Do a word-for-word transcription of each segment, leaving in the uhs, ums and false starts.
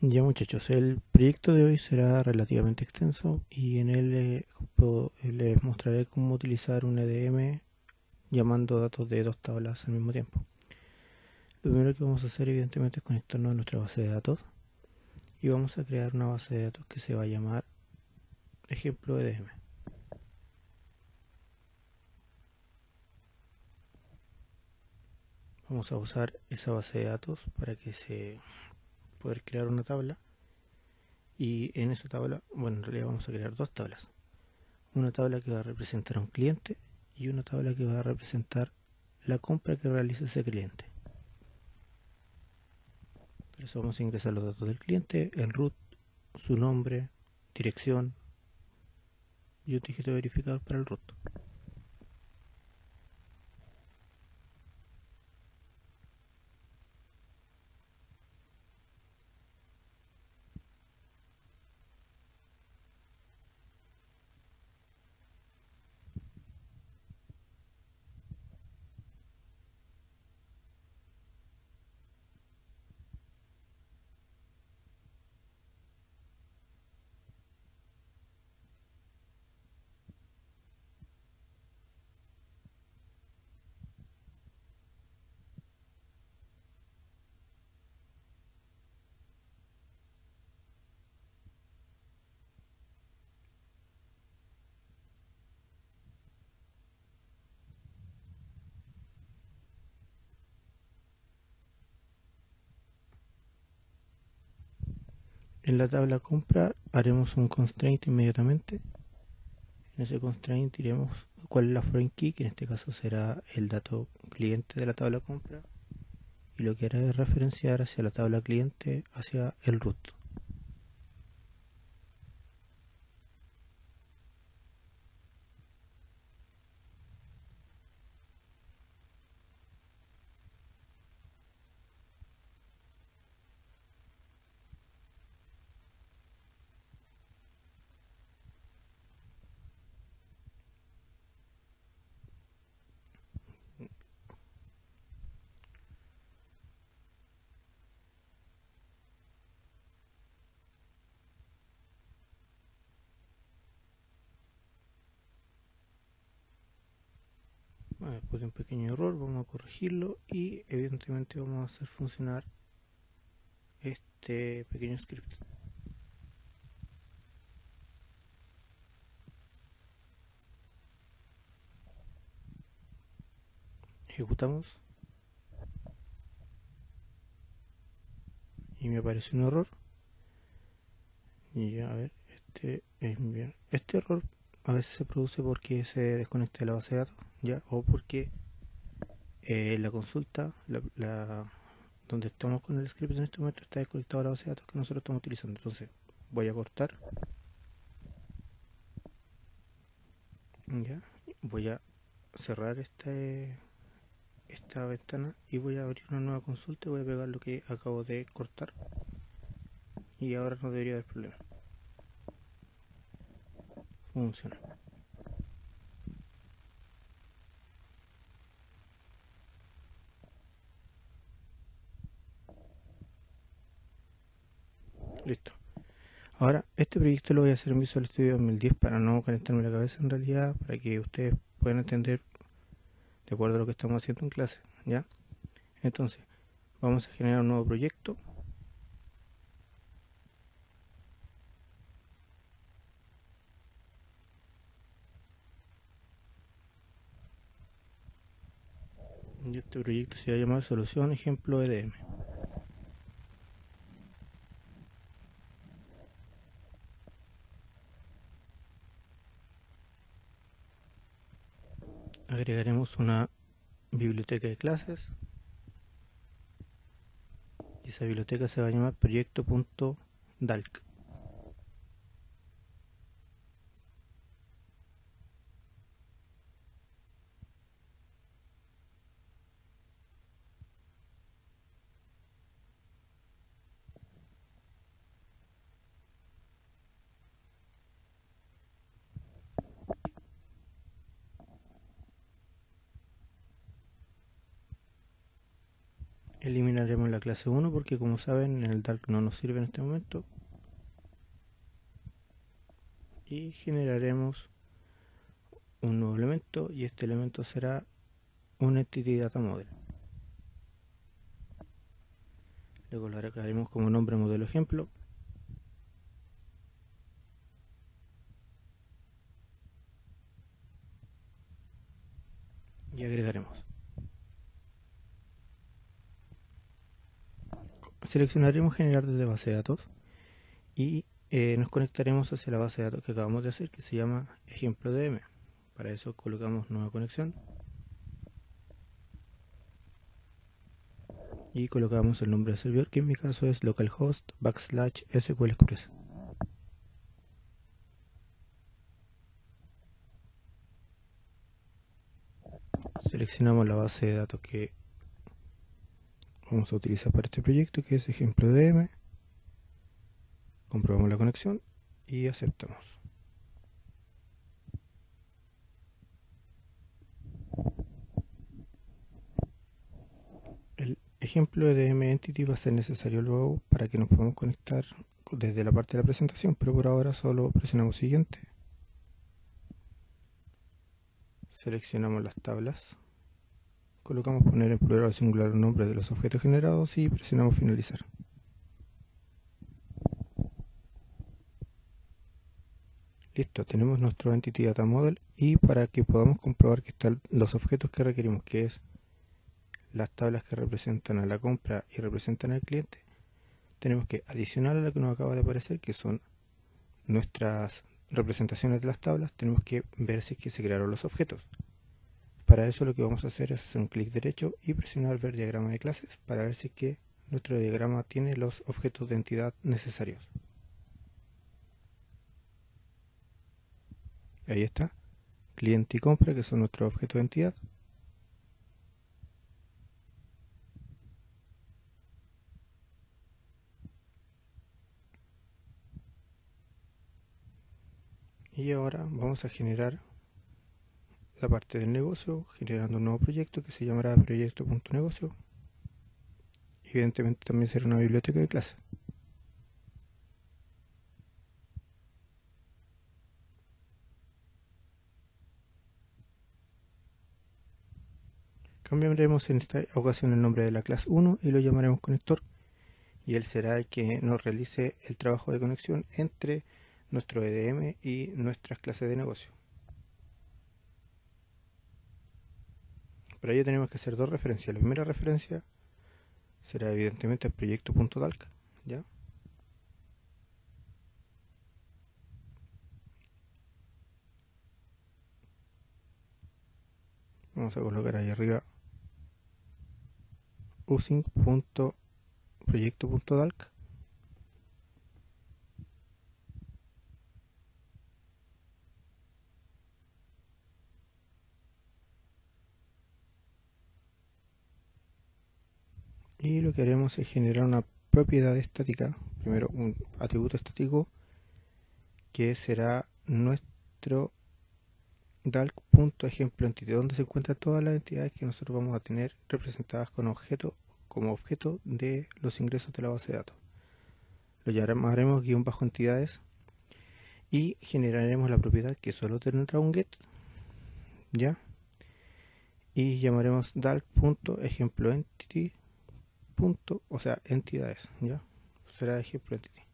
Ya muchachos, el proyecto de hoy será relativamente extenso y en él eh, puedo- eh, les mostraré cómo utilizar un E D M llamando datos de dos tablas al mismo tiempo. Lo primero que vamos a hacer evidentemente es conectarnos a nuestra base de datos y vamos a crear una base de datos que se va a llamar ejemplo E D M. Vamos a usar esa base de datos para que se poder crear una tabla y en esa tabla, bueno, en realidad vamos a crear dos tablas. Una tabla que va a representar a un cliente y una tabla que va a representar la compra que realiza ese cliente. Por eso vamos a ingresar los datos del cliente, el root, su nombre, dirección y un dígito verificador para el root. En la tabla compra haremos un constraint inmediatamente. En ese constraint diremos cuál es la foreign key, que en este caso será el dato cliente de la tabla compra, y lo que hará es referenciar hacia la tabla cliente hacia el root. Bueno, después de un pequeño error vamos a corregirlo y evidentemente vamos a hacer funcionar este pequeño script. Ejecutamos y me aparece un error. Y ya, a ver, este es bien. Este error a veces se produce porque se desconecta de la base de datos, ya, o porque eh, la consulta, la, la- donde estamos con el script en este momento está desconectado de la base de datos que nosotros estamos utilizando. Entonces voy a cortar, ya, voy a cerrar este, esta ventana y voy a abrir una nueva consulta y voy a pegar lo que acabo de cortar y ahora no debería haber problema. Funciona. Listo. Ahora, este proyecto lo voy a hacer en Visual Studio dos mil diez para no conectarme la cabeza en realidad, para que ustedes puedan entender de acuerdo a lo que estamos haciendo en clase, ¿ya? Entonces, vamos a generar un nuevo proyecto. Y este proyecto se va a llamar Solución Ejemplo E D M. Agregaremos una biblioteca de clases y esa biblioteca se va a llamar proyecto.dalk. Eliminaremos la clase uno porque, como saben, en el Dark no nos sirve en este momento. Y generaremos un nuevo elemento, y este elemento será un Entity Data Model. Le colocaremos como nombre modelo ejemplo. Y agregaremos. Seleccionaremos generar desde base de datos y eh, nos conectaremos hacia la base de datos que acabamos de hacer, que se llama ejemplo D M. Para eso colocamos nueva conexión y colocamos el nombre del servidor, que en mi caso es localhost backslash S Q L Express. Seleccionamos la base de datos que vamos a utilizar para este proyecto, que es ejemplo D M. Comprobamos la conexión y aceptamos. El ejemplo de D M Entity va a ser necesario luego para que nos podamos conectar desde la parte de la presentación, pero por ahora solo presionamos siguiente. Seleccionamos las tablas, colocamos poner en plural o singular el nombre de los objetos generados y presionamos finalizar. Listo, tenemos nuestro Entity Data Model, y para que podamos comprobar que están los objetos que requerimos, que es las tablas que representan a la compra y representan al cliente, tenemos que adicionar a lo que nos acaba de aparecer, que son nuestras representaciones de las tablas, tenemos que ver si es que se crearon los objetos. Para eso lo que vamos a hacer es hacer un clic derecho y presionar ver diagrama de clases para ver si es que nuestro diagrama tiene los objetos de entidad necesarios. Ahí está, cliente y compra, que son nuestros objetos de entidad. Y ahora vamos a generar la parte del negocio, generando un nuevo proyecto que se llamará proyecto.negocio. Evidentemente también será una biblioteca de clase. Cambiaremos en esta ocasión el nombre de la clase uno y lo llamaremos conector, y él será el que nos realice el trabajo de conexión entre nuestro E D M y nuestras clases de negocio. Para ello tenemos que hacer dos referencias. La primera referencia será evidentemente el proyecto.talk, ¿ya? Vamos a colocar ahí arriba using.proyecto.talk. Y lo que haremos es generar una propiedad estática, primero un atributo estático que será nuestro dalk.ejemploentity, donde se encuentran todas las entidades que nosotros vamos a tener representadas con objeto, como objeto de los ingresos de la base de datos. Lo llamaremos guión bajo entidades y generaremos la propiedad que solo tendrá un get, ¿ya? Y llamaremos dalk.ejemploentity, punto, o sea, entidades, ¿ya? Será ejemplo entity.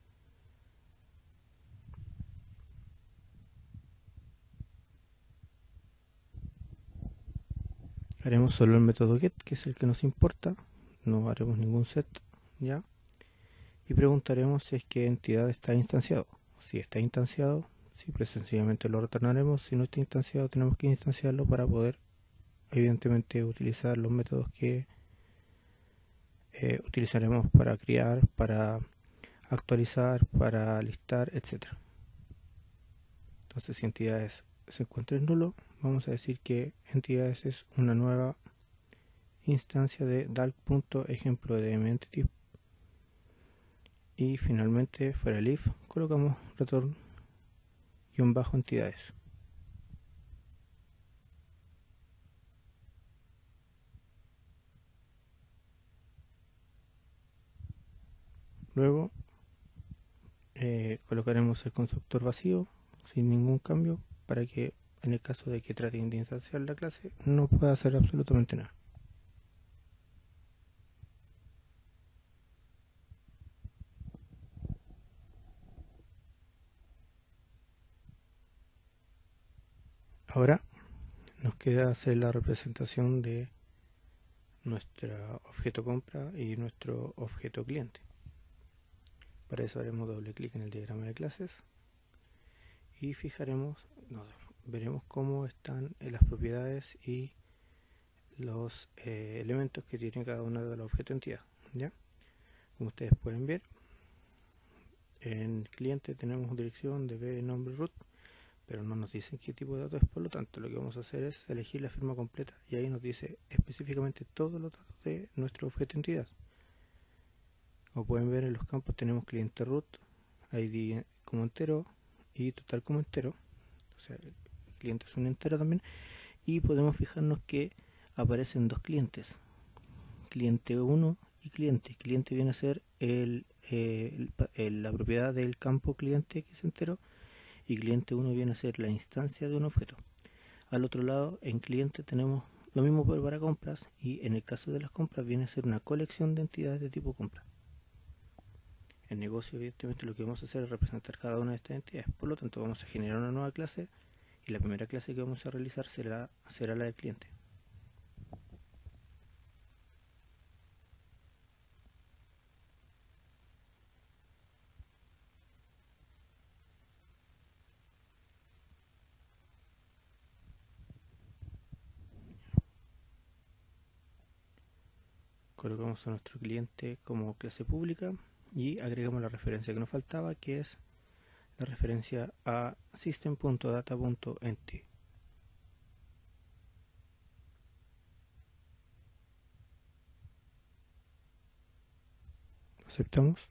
Haremos solo el método get, que es el que nos importa, no haremos ningún set, ¿ya? Y preguntaremos si es que entidad está instanciado. Si está instanciado, simple sencillamente lo retornaremos. Si no está instanciado, tenemos que instanciarlo para poder, evidentemente, utilizar los métodos que eh, utilizaremos para crear, para actualizar, para listar, etcétera. Entonces, si entidades se encuentra en nulo, vamos a decir que entidades es una nueva instancia de dalk.ejemploDMEntity. Y finalmente, fuera el if, colocamos return guión bajo entidades. Luego eh, colocaremos el constructor vacío sin ningún cambio para que en el caso de que trate de instanciar la clase no pueda hacer absolutamente nada. Ahora nos queda hacer la representación de nuestro objeto compra y nuestro objeto cliente. Para eso haremos doble clic en el diagrama de clases y fijaremos, no, veremos cómo están las propiedades y los eh, elementos que tiene cada uno de los objetos entidad. ¿Ya? Como ustedes pueden ver, en cliente tenemos dirección, D B, nombre, root, pero no nos dicen qué tipo de datos es. Por lo tanto, lo que vamos a hacer es elegir la firma completa y ahí nos dice específicamente todos los datos de nuestro objeto entidad. Como pueden ver, en los campos tenemos cliente root, I D como entero y total como entero, o sea, el cliente es un entero también, y podemos fijarnos que aparecen dos clientes, cliente uno y cliente. Cliente viene a ser el, eh, el, el, la propiedad del campo cliente, que es entero, y cliente uno viene a ser la instancia de un objeto. Al otro lado, en cliente tenemos lo mismo para compras, y en el caso de las compras viene a ser una colección de entidades de tipo compra. En negocio, evidentemente, lo que vamos a hacer es representar cada una de estas entidades. Por lo tanto, vamos a generar una nueva clase y la primera clase que vamos a realizar será, será la del cliente. Colocamos a nuestro cliente como clase pública y agregamos la referencia que nos faltaba, que es la referencia a system.data.entity. Aceptamos.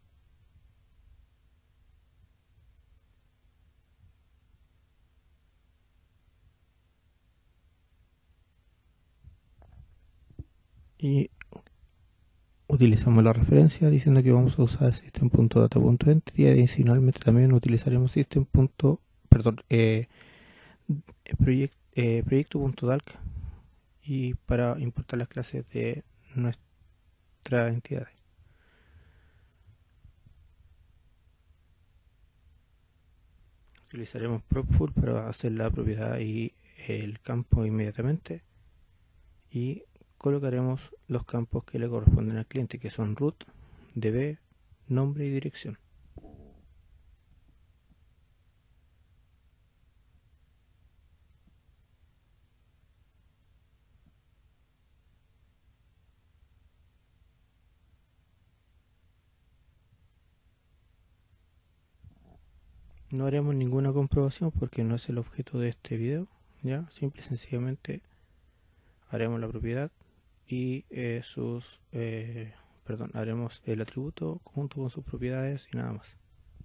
Y utilizamos la referencia diciendo que vamos a usar system.data.entity y adicionalmente también utilizaremos system. Perdón, eh, proyect, eh, proyecto.dalk y para importar las clases de nuestra entidad. Utilizaremos propful para hacer la propiedad y el campo inmediatamente y colocaremos los campos que le corresponden al cliente, que son root, D B, nombre y dirección. No haremos ninguna comprobación porque no es el objeto de este video, ya, simple y sencillamente haremos la propiedad y eh, sus, eh, perdón, haremos el atributo junto con sus propiedades y nada más.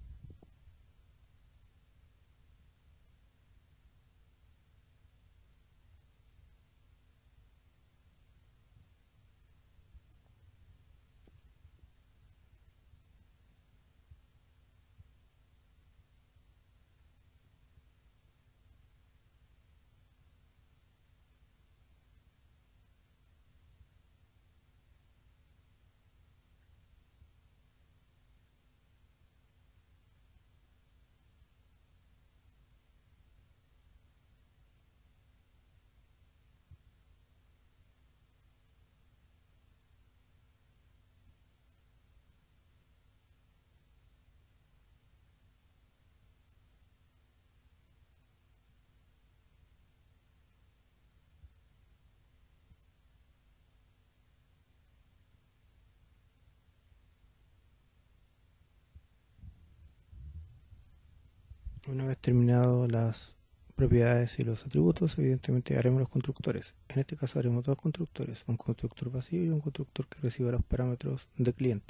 Una vez terminado las propiedades y los atributos, evidentemente haremos los constructores. En este caso haremos dos constructores, un constructor vacío y un constructor que reciba los parámetros de cliente.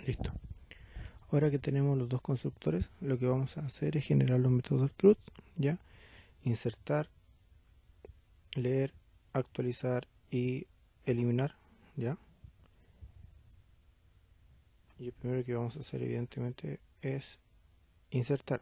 Listo. Ahora que tenemos los dos constructores, lo que vamos a hacer es generar los métodos CRUD, ya, insertar, leer, actualizar y eliminar, ya. Y el primero que vamos a hacer evidentemente es insertar.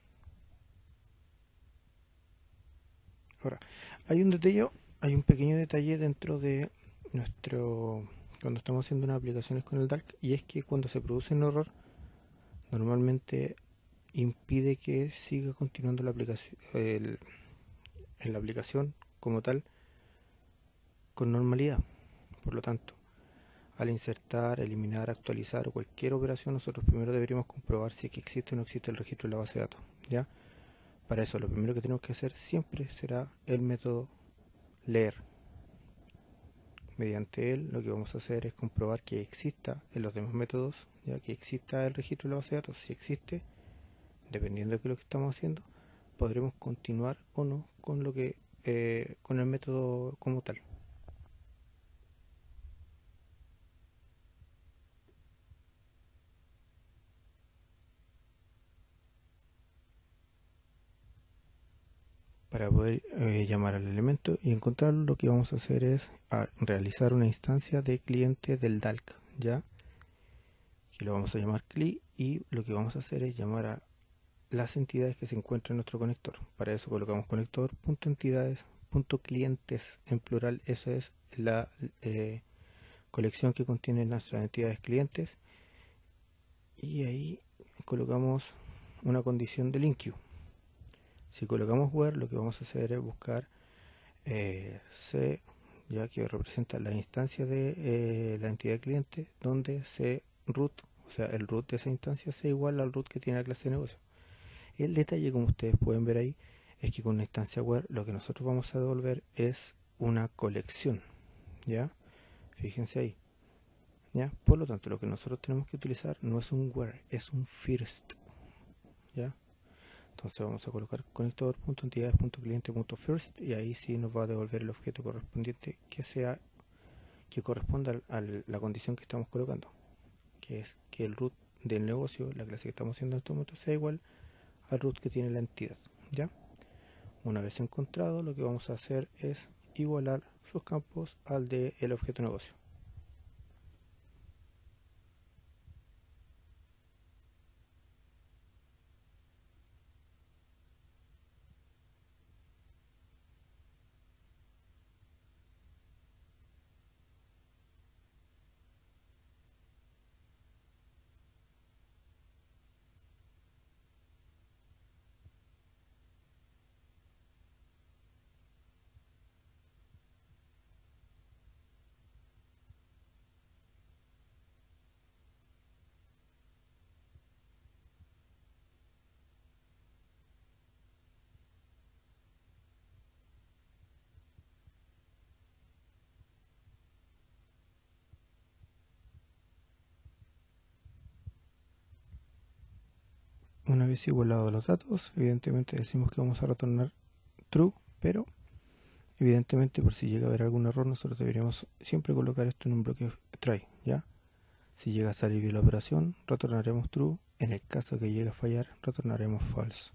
Ahora, hay un detalle, hay un pequeño detalle dentro de nuestro, cuando estamos haciendo unas aplicaciones con el Dalk, y es que cuando se produce un error, normalmente impide que siga continuando la aplicación, el, en la aplicación como tal, con normalidad. Por lo tanto, al insertar, eliminar, actualizar o cualquier operación, nosotros primero deberíamos comprobar si es que existe o no existe el registro de la base de datos, ¿ya? Para eso, lo primero que tenemos que hacer siempre será el método leer. Mediante él, lo que vamos a hacer es comprobar que exista en los demás métodos, ya que exista el registro de la base de datos. Si existe, dependiendo de lo que estamos haciendo, podremos continuar o no con lo que eh, con el método como tal. Para poder eh, llamar al elemento y encontrarlo, lo que vamos a hacer es a realizar una instancia de cliente del Dalk, ya que lo vamos a llamar cli, y lo que vamos a hacer es llamar a las entidades que se encuentran en nuestro conector. Para eso colocamos conector.entidades.clientes en plural. Esa es la eh, colección que contiene nuestras entidades clientes, y ahí colocamos una condición del enqueue. Si colocamos where, lo que vamos a hacer es buscar eh, c, ya que representa la instancia de eh, la entidad cliente, donde c root, o sea el root de esa instancia, sea igual al root que tiene la clase de negocio. El detalle, como ustedes pueden ver ahí, es que con una instancia where lo que nosotros vamos a devolver es una colección, ¿ya? Fíjense ahí, ¿ya? Por lo tanto, lo que nosotros tenemos que utilizar no es un where, es un first, ¿ya? Entonces vamos a colocar conector.entidades.cliente.first, y ahí sí nos va a devolver el objeto correspondiente que sea, que corresponda a la condición que estamos colocando, que es que el root del negocio, la clase que estamos haciendo en este momento, sea igual al root que tiene la entidad, ¿ya? Una vez encontrado, lo que vamos a hacer es igualar sus campos al del de objeto negocio. Una vez igualados los datos, evidentemente decimos que vamos a retornar true, pero evidentemente por si llega a haber algún error, nosotros deberíamos siempre colocar esto en un bloque try, ¿ya? Si llega a salir bien la operación, retornaremos true. En el caso que llegue a fallar, retornaremos false.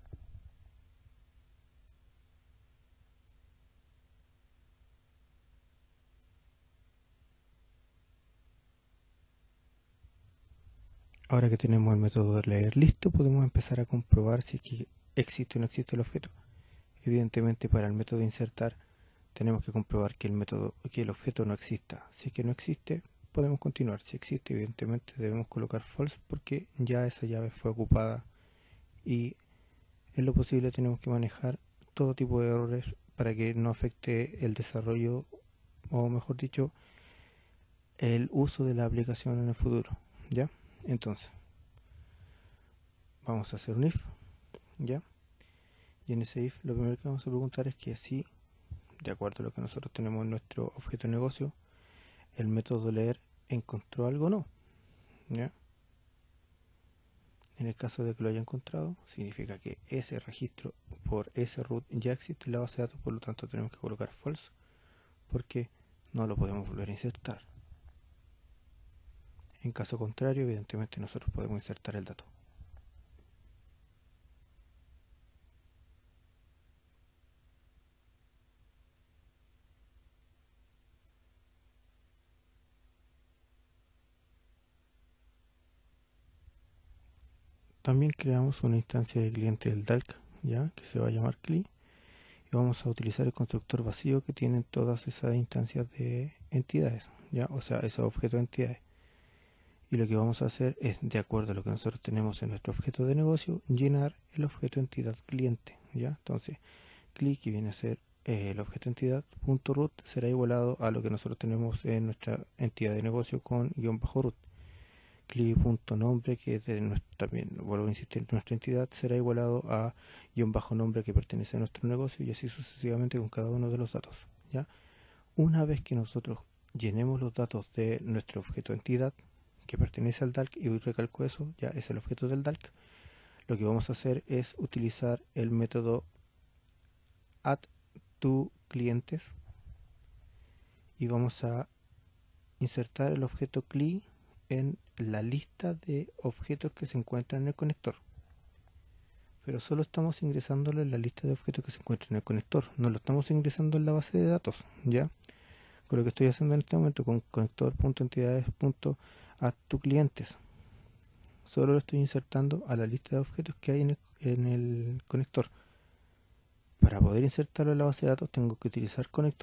Ahora que tenemos el método de leer listo, podemos empezar a comprobar si es que existe o no existe el objeto. Evidentemente, para el método de insertar tenemos que comprobar que el método, que el objeto no exista. Si es que no existe, podemos continuar. Si existe, evidentemente debemos colocar false, porque ya esa llave fue ocupada, y en lo posible tenemos que manejar todo tipo de errores para que no afecte el desarrollo, o mejor dicho, el uso de la aplicación en el futuro, ¿ya? Entonces, vamos a hacer un if, ¿ya? Y en ese if lo primero que vamos a preguntar es que si, de acuerdo a lo que nosotros tenemos en nuestro objeto de negocio, el método leer encontró algo o no, ¿ya? En el caso de que lo haya encontrado, significa que ese registro por ese root ya existe en la base de datos, por lo tanto tenemos que colocar false, porque no lo podemos volver a insertar. En caso contrario, evidentemente nosotros podemos insertar el dato. También creamos una instancia de cliente del Dalk, ya que se va a llamar cli, y vamos a utilizar el constructor vacío que tienen todas esas instancias de entidades, ya, o sea, esos objetos de entidades. Y lo que vamos a hacer es, de acuerdo a lo que nosotros tenemos en nuestro objeto de negocio, llenar el objeto entidad cliente, ya. Entonces, cli, que viene a ser eh, el objeto entidad punto root, será igualado a lo que nosotros tenemos en nuestra entidad de negocio con guión bajo root. Cli.nombre, que es de nuestra, también vuelvo a insistir, nuestra entidad, será igualado a guión bajo nombre que pertenece a nuestro negocio, y así sucesivamente con cada uno de los datos, ¿ya? Una vez que nosotros llenemos los datos de nuestro objeto entidad que pertenece al Dalk, y hoy recalco eso, ya es el objeto del Dalk, lo que vamos a hacer es utilizar el método addToClientes y vamos a insertar el objeto cli en la lista de objetos que se encuentran en el conector, pero solo estamos ingresándolo en la lista de objetos que se encuentran en el conector, no lo estamos ingresando en la base de datos, ¿ya? Con lo que estoy haciendo en este momento con conector.entidades.addToClientes, solo lo estoy insertando a la lista de objetos que hay en el, en el conector. Para poder insertarlo en la base de datos tengo que utilizar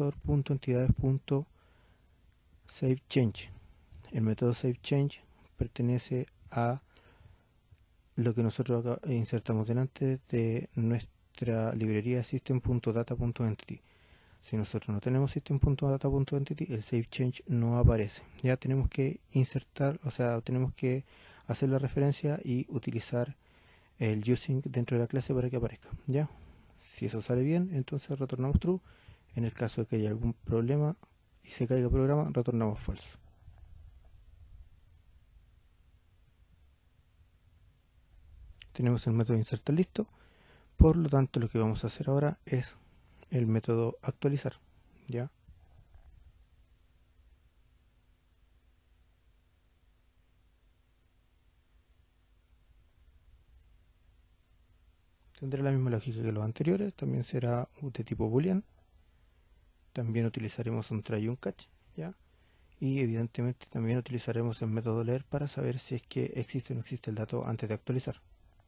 conector.entidades.SaveChange. El método SaveChange pertenece a lo que nosotros insertamos delante de nuestra librería system.data.entity. Si nosotros no tenemos system.data.entity, el SaveChange no aparece. Ya tenemos que insertar, o sea, tenemos que hacer la referencia y utilizar el using dentro de la clase para que aparezca. Ya, si eso sale bien, entonces retornamos true. En el caso de que haya algún problema y se caiga el programa, retornamos false. Tenemos el método insertar listo, por lo tanto lo que vamos a hacer ahora es el método actualizar, ¿ya? Tendrá la misma lógica que los anteriores, también será de tipo boolean, también utilizaremos un try y un catch, ¿ya? Y evidentemente también utilizaremos el método leer para saber si es que existe o no existe el dato antes de actualizar.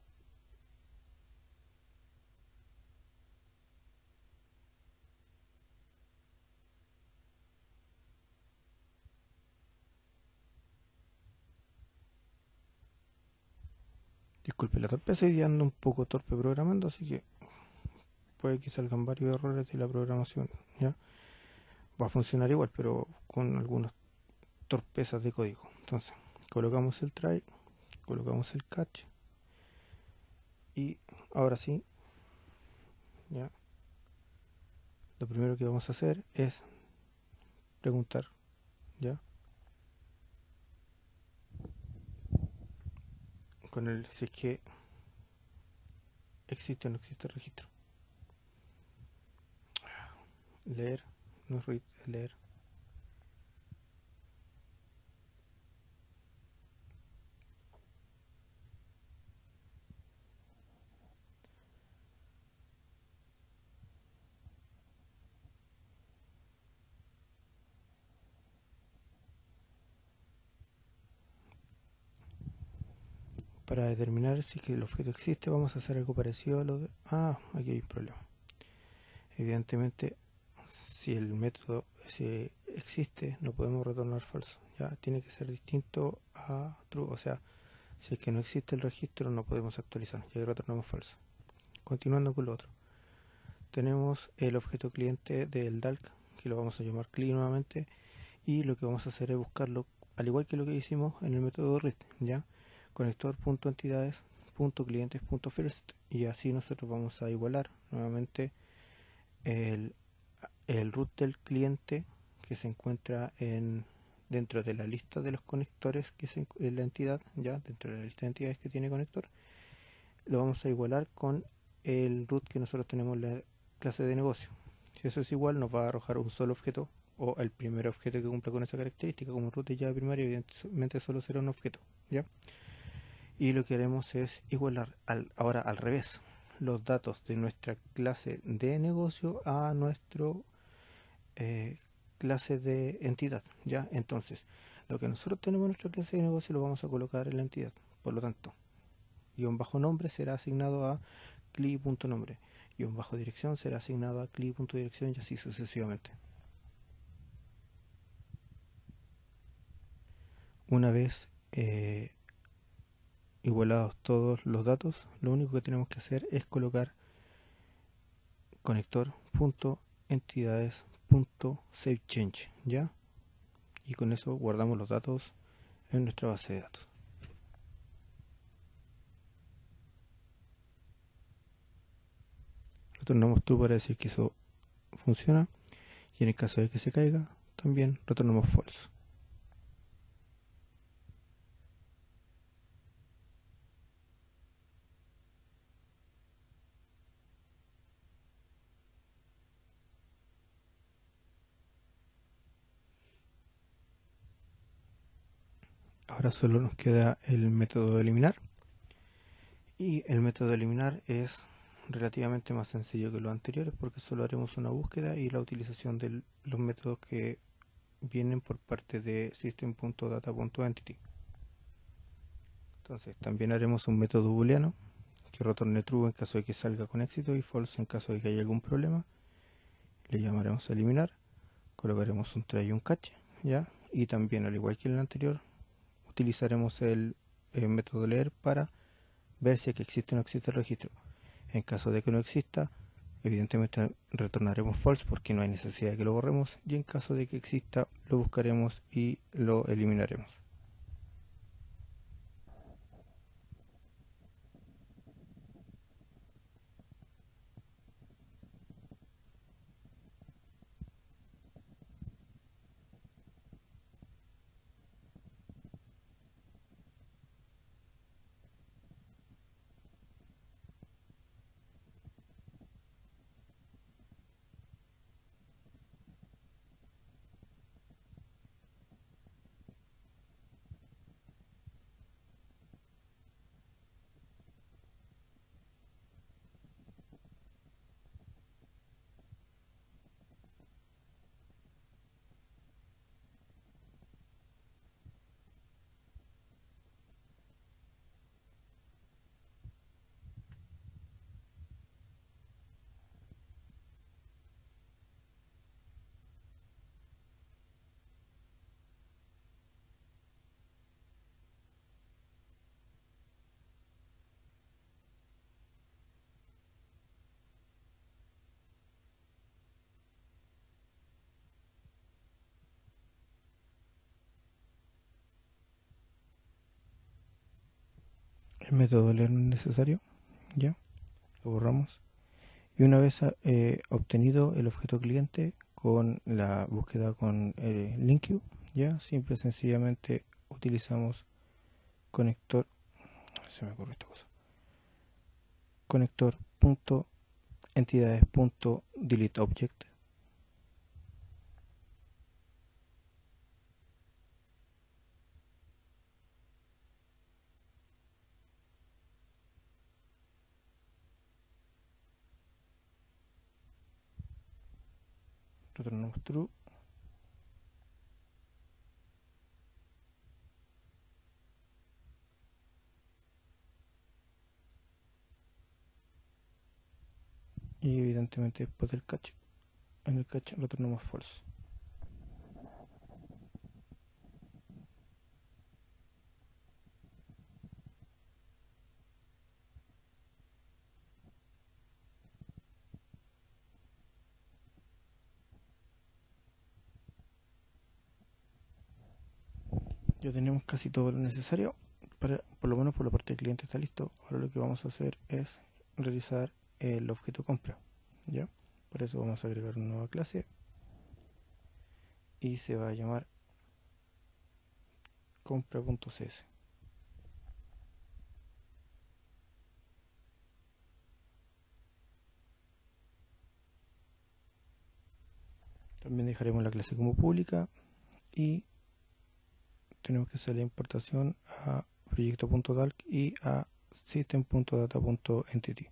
Disculpe la torpeza, y ando un poco torpe programando, así que puede que salgan varios errores de la programación, ¿ya? Va a funcionar igual, pero con algunas torpezas de código. Entonces, colocamos el try, colocamos el catch, y ahora sí, ¿ya? Lo primero que vamos a hacer es preguntar, ¿ya? Con el si es que existe o no existe el registro. Leer, no es read, es leer. Para determinar si que el objeto existe, vamos a hacer algo parecido a lo de... Ah, aquí hay un problema. Evidentemente, si el método si existe, no podemos retornar falso. Ya tiene que ser distinto a true. O sea, si es que no existe el registro, no podemos actualizar. Ya retornamos falso. Continuando con lo otro. Tenemos el objeto cliente del Dalk, que lo vamos a llamar cli nuevamente. Y lo que vamos a hacer es buscarlo, al igual que lo que hicimos en el método read, ¿ya? Conector.entidades.clientes.first, y así nosotros vamos a igualar nuevamente el, el root del cliente que se encuentra en dentro de la lista de los conectores que es en la entidad, ya dentro de la lista de entidades que tiene conector, lo vamos a igualar con el root que nosotros tenemos en la clase de negocio. Si eso es igual, nos va a arrojar un solo objeto o el primer objeto que cumpla con esa característica. Como root de llave primaria, evidentemente solo será un objeto, ¿ya? Y lo que haremos es igualar al, ahora al revés los datos de nuestra clase de negocio a nuestro eh, clase de entidad, ¿ya? Entonces, lo que nosotros tenemos en nuestra clase de negocio lo vamos a colocar en la entidad. Por lo tanto, guión bajo nombre será asignado a cli.nombre, guión bajo dirección será asignado a cli.dirección y así sucesivamente. Una vez eh, igualados todos los datos, lo único que tenemos que hacer es colocar conector.entidades.savechange, ¿ya? Y con eso guardamos los datos en nuestra base de datos. Retornamos true para decir que eso funciona, y en el caso de que se caiga, también retornamos false. Ahora solo nos queda el método de eliminar, y el método de eliminar es relativamente más sencillo que los anteriores porque solo haremos una búsqueda y la utilización de los métodos que vienen por parte de system.data.entity. Entonces también haremos un método booleano que retorne true en caso de que salga con éxito y false en caso de que haya algún problema. Le llamaremos a eliminar, colocaremos un try y un catch, ¿ya? Y también, al igual que en el anterior, utilizaremos el, el método leer para ver si es que existe o no existe el registro. En caso de que no exista, evidentemente retornaremos false porque no hay necesidad de que lo borremos, y en caso de que exista, lo buscaremos y lo eliminaremos. El método leer no es necesario, ¿ya? Lo borramos. Y una vez eh, obtenido el objeto cliente con la búsqueda con eh, LinkU, ya simple y sencillamente utilizamos conector, se me ocurre esta cosa, conector.entidades.deleteObject, retornamos true, y evidentemente después del catch, en el catch retornamos false. Ya tenemos casi todo lo necesario, para, por lo menos por la parte del cliente está listo. Ahora lo que vamos a hacer es realizar el objeto compra, ¿ya? Por eso vamos a agregar una nueva clase y se va a llamar compra.cs. También dejaremos la clase como pública y tenemos que hacer la importación a proyecto.talk y a system.data.entity.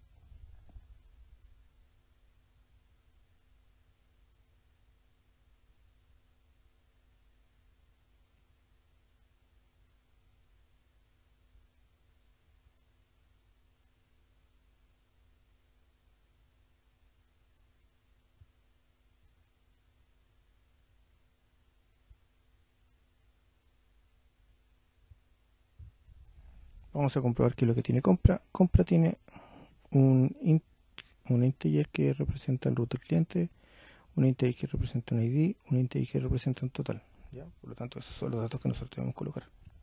Vamos a comprobar que lo que tiene compra, compra tiene un, in, un integer que representa el root del cliente, un integer que representa un I D, un integer que representa un total. ¿Ya? Por lo tanto, esos son los datos que nosotros debemos colocar.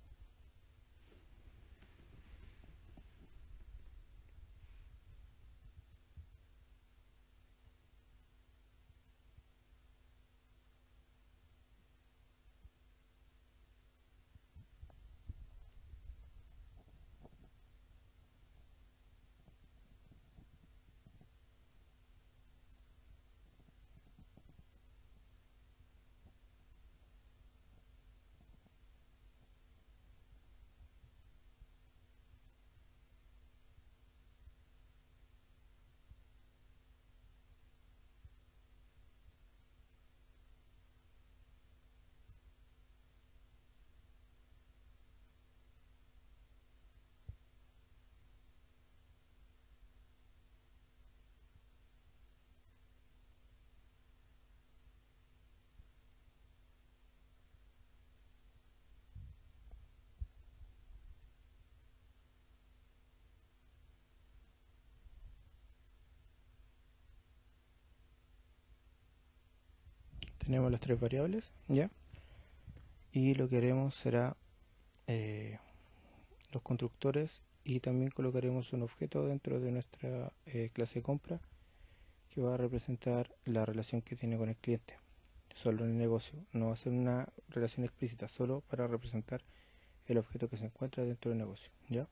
Tenemos las tres variables, ¿ya? Y lo que haremos será eh, los constructores y también colocaremos un objeto dentro de nuestra eh, clase de compra que va a representar la relación que tiene con el cliente, solo en el negocio. No va a ser una relación explícita, solo para representar el objeto que se encuentra dentro del negocio, ¿ya?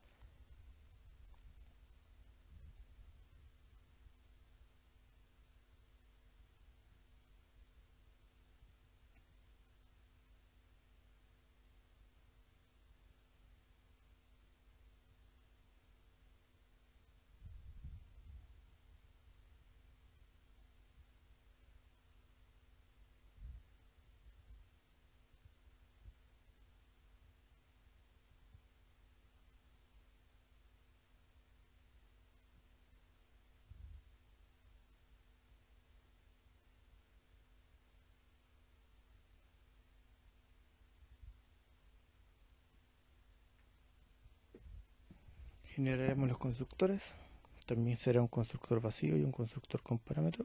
Generaremos los constructores. También será un constructor vacío y un constructor con parámetros.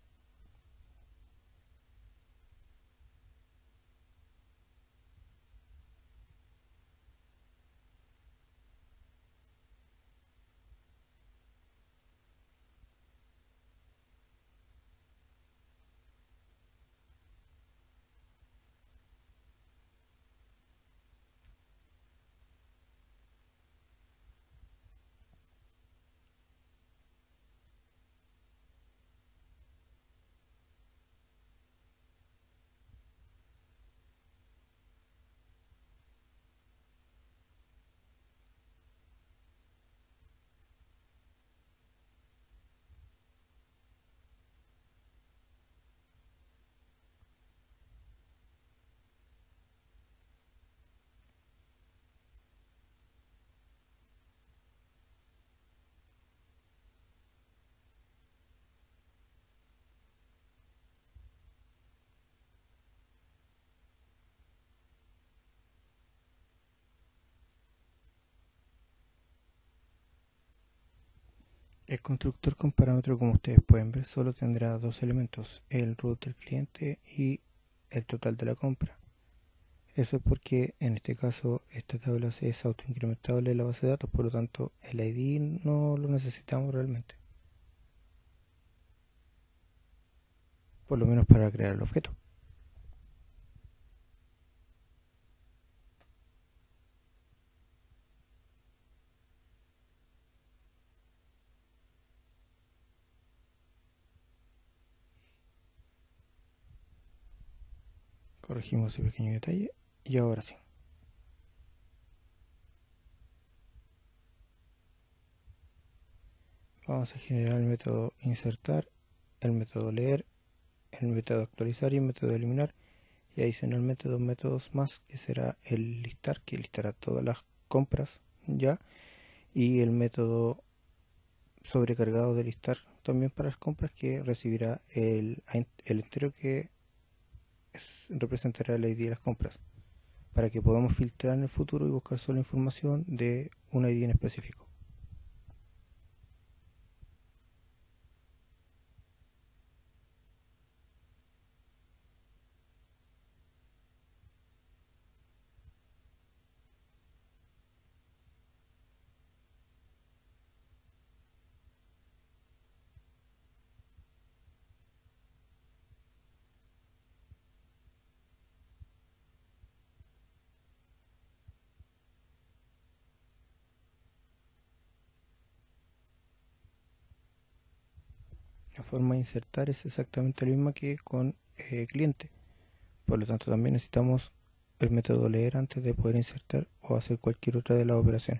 El constructor con parámetro, como ustedes pueden ver, solo tendrá dos elementos, el root del cliente y el total de la compra. Eso es porque en este caso esta tabla es autoincrementable en la base de datos, por lo tanto el I D no lo necesitamos realmente, por lo menos para crear el objeto. Corregimos ese pequeño detalle y ahora sí. Vamos a generar el método insertar, el método leer, el método actualizar y el método eliminar, y adicionalmente dos métodos más, que será el listar, que listará todas las compras ya, y el método sobrecargado de listar también para las compras, que recibirá el, el entero que es, representará el I D de las compras, para que podamos filtrar en el futuro y buscar solo información de un I D en específico. La forma de insertar es exactamente la misma que con eh, cliente. Por lo tanto, también necesitamos el método leer antes de poder insertar o hacer cualquier otra de las operaciones.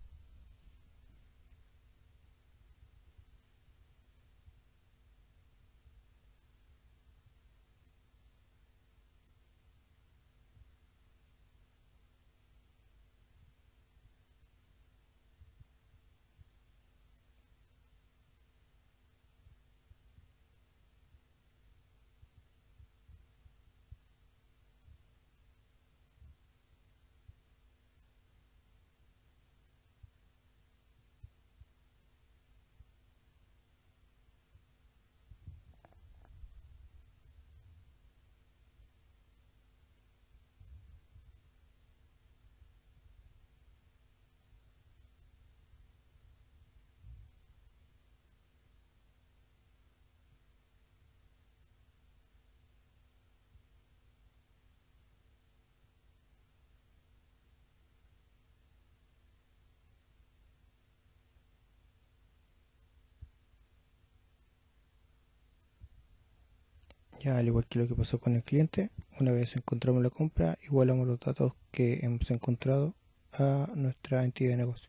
Ya, al igual que lo que pasó con el cliente, una vez encontramos la compra, igualamos los datos que hemos encontrado a nuestra entidad de negocio.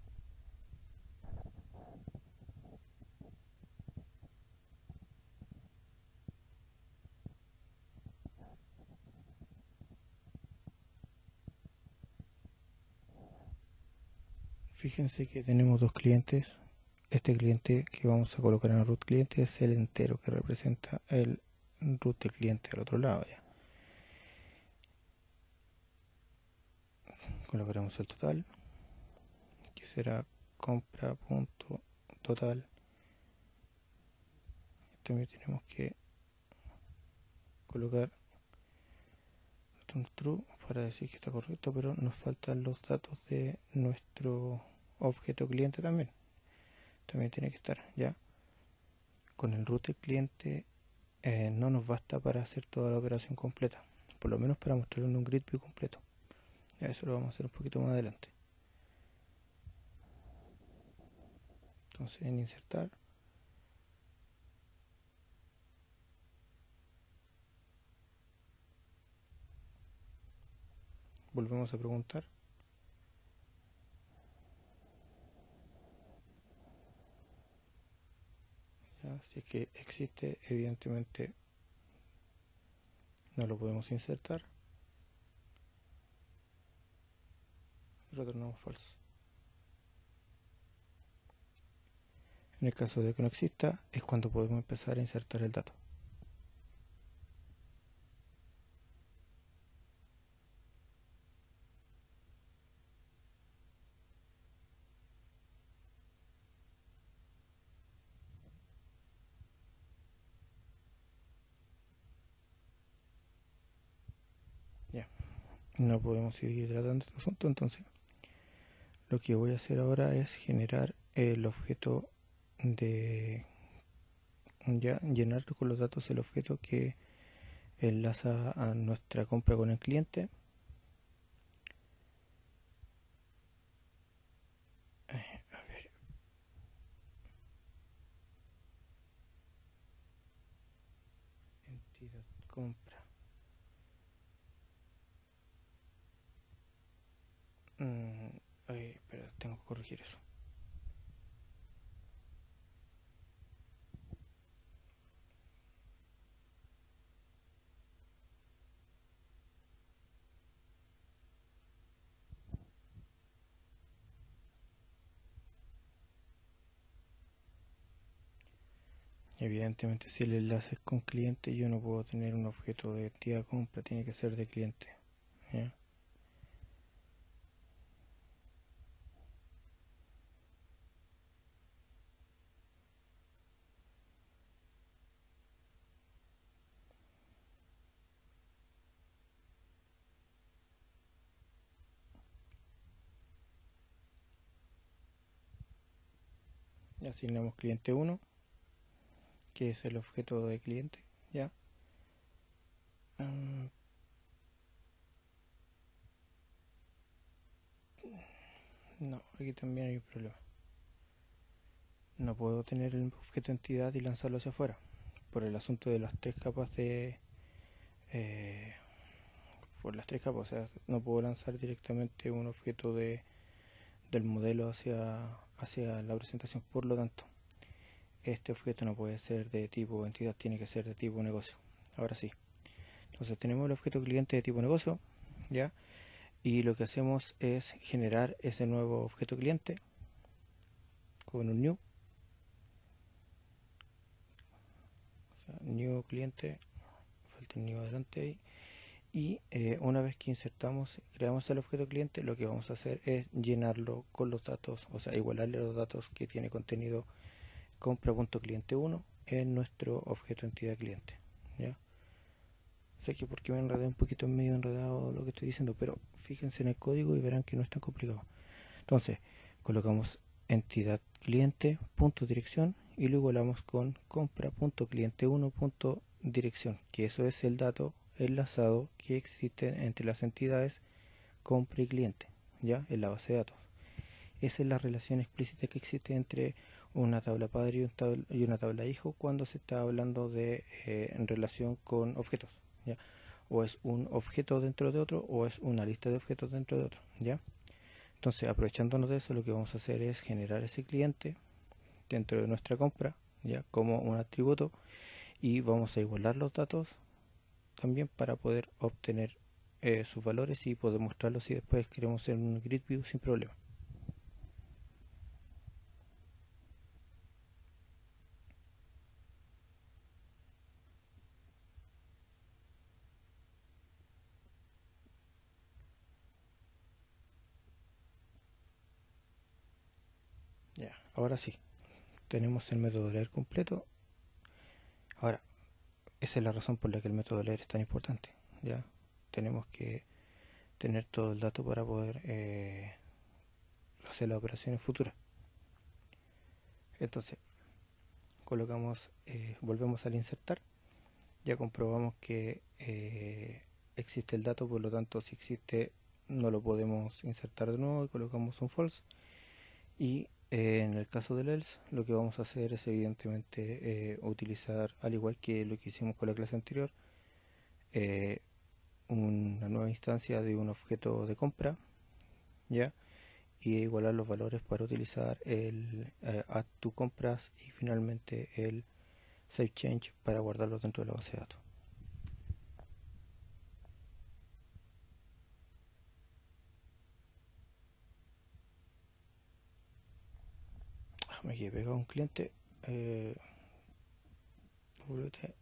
Fíjense que tenemos dos clientes. Este cliente que vamos a colocar en el root cliente es el entero que representa el root del cliente al otro lado. Ya colocaremos el total, que será compra.total. También tenemos que colocar true para decir que está correcto, pero nos faltan los datos de nuestro objeto cliente también. También tiene que estar ya. Con el root del cliente eh, no nos basta para hacer toda la operación completa, por lo menos para mostrarlo en un grid view completo. Ya, eso lo vamos a hacer un poquito más adelante. Entonces, en insertar, volvemos a preguntar. Ya, si es que existe, evidentemente no lo podemos insertar. Retornamos falso. En el caso de que no exista, es cuando podemos empezar a insertar el dato. Ya, no podemos seguir tratando este asunto, entonces lo que voy a hacer ahora es generar el objeto de ya llenar con los datos el objeto que enlaza a nuestra compra con el cliente. Eh, a ver. Entidad compra. Mm, ay, espera, tengo que corregir eso. Evidentemente, si el enlace es con cliente, yo no puedo tener un objeto de entidad compra, tiene que ser de cliente. ¿Ya? Y asignamos cliente uno, que es el objeto de cliente. ¿Ya? Um, no, aquí también hay un problema. No puedo tener el objeto entidad y lanzarlo hacia afuera, por el asunto de las tres capas de... Eh, por las tres capas, o sea, no puedo lanzar directamente un objeto de, del modelo hacia, hacia la presentación. Por lo tanto, este objeto no puede ser de tipo entidad, tiene que ser de tipo negocio. Ahora sí. Entonces tenemos el objeto cliente de tipo negocio, ¿ya? Y lo que hacemos es generar ese nuevo objeto cliente con un new. O sea, new cliente, falta el new adelante ahí. Y eh, una vez que insertamos, creamos el objeto cliente, lo que vamos a hacer es llenarlo con los datos, o sea, igualarle los datos que tiene contenido compra.cliente uno en nuestro objeto entidad cliente. ¿Ya? Sé que porque me enredé un poquito en medio enredado lo que estoy diciendo, pero fíjense en el código y verán que no es tan complicado. Entonces, colocamos entidad cliente punto dirección y lo igualamos con compra.cliente uno punto dirección, que eso es el dato enlazado que existe entre las entidades compra y cliente, ya en la base de datos. Esa es la relación explícita que existe entre una tabla padre y, un tabla, y una tabla hijo cuando se está hablando de eh, en relación con objetos, ¿ya? O es un objeto dentro de otro o es una lista de objetos dentro de otro, ¿ya? Entonces, aprovechándonos de eso, lo que vamos a hacer es generar ese cliente dentro de nuestra compra, ya como un atributo, y vamos a igualar los datos también para poder obtener eh, sus valores y poder mostrarlos si después queremos en un grid view sin problema. Ya, ahora sí, tenemos el método leer completo. Ahora, esa es la razón por la que el método leer es tan importante. Ya, tenemos que tener todo el dato para poder eh, hacer las operaciones futuras. Entonces, colocamos, eh, volvemos al insertar, ya comprobamos que eh, existe el dato, por lo tanto si existe no lo podemos insertar de nuevo y colocamos un false. Y eh, en el caso del else lo que vamos a hacer es evidentemente eh, utilizar, al igual que lo que hicimos con la clase anterior, eh, una nueva instancia de un objeto de compra, ya, y igualar los valores para utilizar el eh, add to compras y finalmente el save change para guardarlos dentro de la base de datos. Ah, me quedé pegado a un cliente. Eh, wt,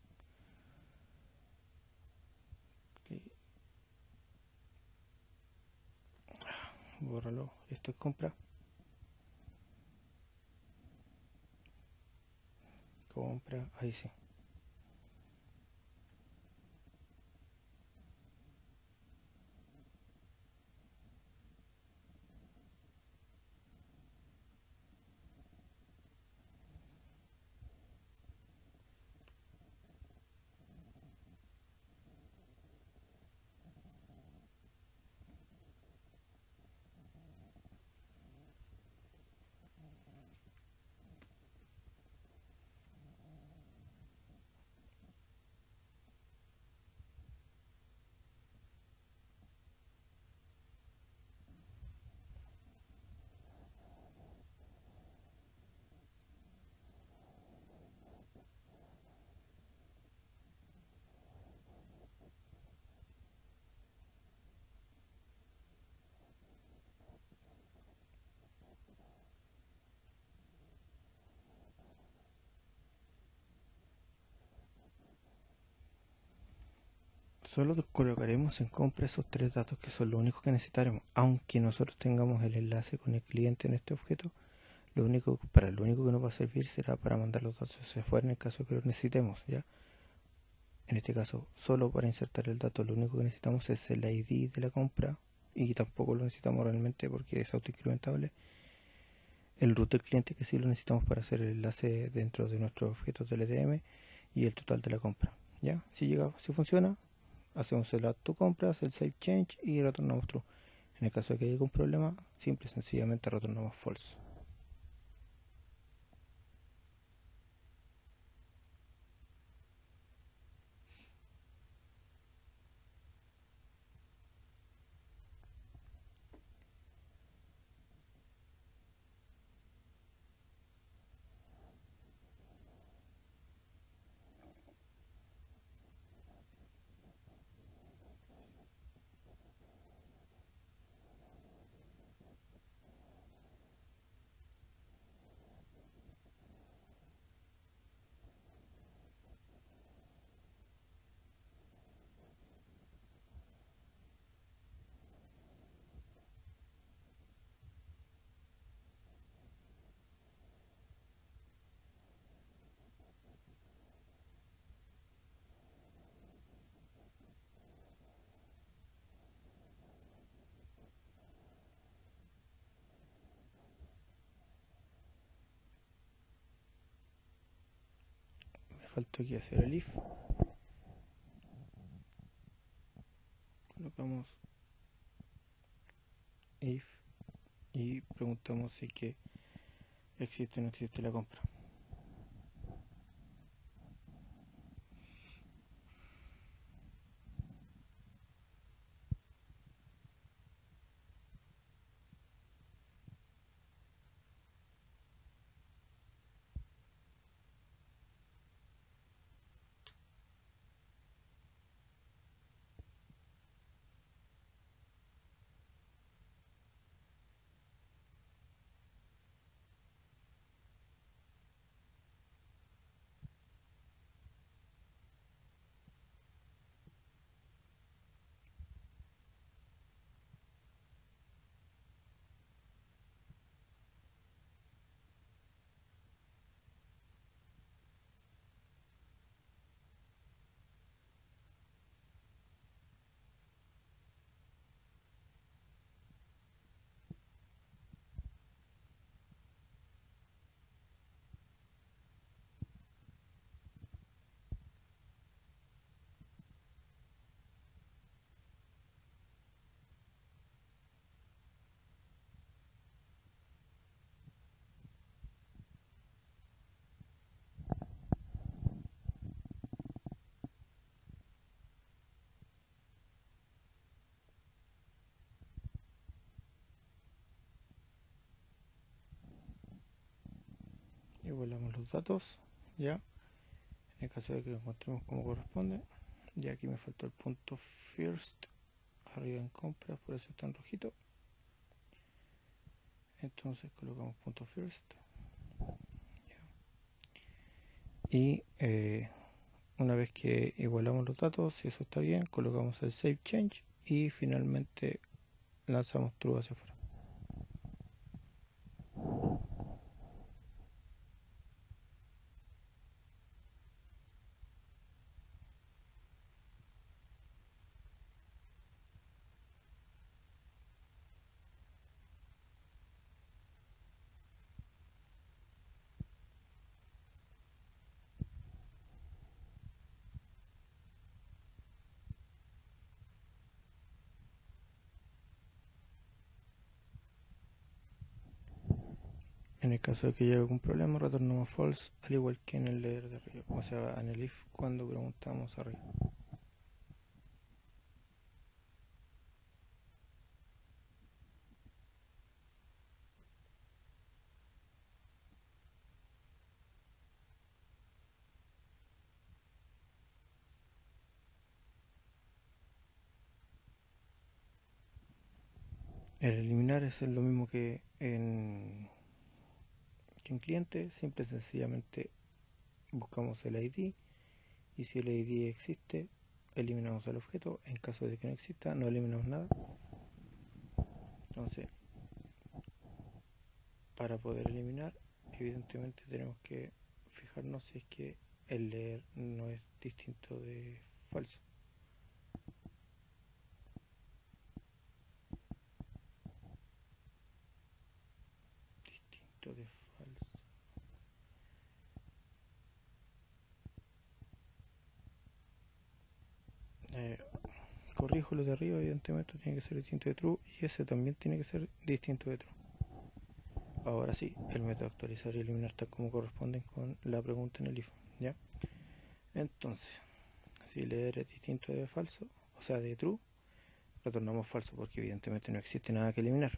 bórralo, esto es compra, compra, ahí sí. Solo colocaremos en compra esos tres datos que son los únicos que necesitaremos. Aunque nosotros tengamos el enlace con el cliente en este objeto, lo único, para lo único que nos va a servir será para mandar los datos hacia afuera en el caso de que los necesitemos, ¿ya? En este caso, solo para insertar el dato, lo único que necesitamos es el I D de la compra, y tampoco lo necesitamos realmente porque es autoincrementable. El root del cliente, que sí lo necesitamos para hacer el enlace dentro de nuestros objetos del E D M, y el total de la compra, ¿ya? Si llega, si funciona, hacemos el add to compras, el save change y retornamos true. En el caso de que haya algún problema, simple y sencillamente retornamos false. Me faltó aquí hacer el if. Colocamos if y preguntamos si que existe o no existe la compra. Y volvemos los datos, ya. En el caso de que lo encontremos como corresponde. Y aquí me faltó el punto first arriba en compras, por eso está en rojito. Entonces colocamos punto first, ya. Y eh, una vez que igualamos los datos, si eso está bien, colocamos el save change y finalmente lanzamos true hacia afuera. En el caso de que haya algún problema, retornamos false, al igual que en el leer de arriba, o sea, en el if cuando preguntamos arriba. El eliminar es lo mismo que en, que en cliente, simple y sencillamente buscamos el I D, y si el I D existe, eliminamos el objeto. En caso de que no exista, no eliminamos nada. Entonces, para poder eliminar, evidentemente tenemos que fijarnos si es que el leer no es distinto de falso. Distinto de falso. Eh, corrijo lo de arriba, evidentemente tiene que ser distinto de true, y ese también tiene que ser distinto de true. Ahora sí, el método actualizar y eliminar tal como corresponden con la pregunta en el if, ¿ya? Entonces, si leer es distinto de falso, o sea de true, retornamos falso porque evidentemente no existe nada que eliminar.